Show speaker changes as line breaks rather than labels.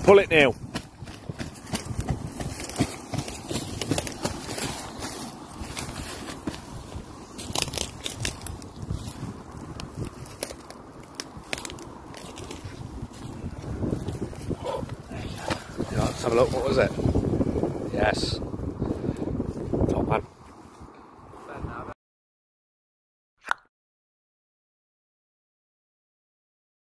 Pull it, Neil. Let's have a look. What was it? Yes.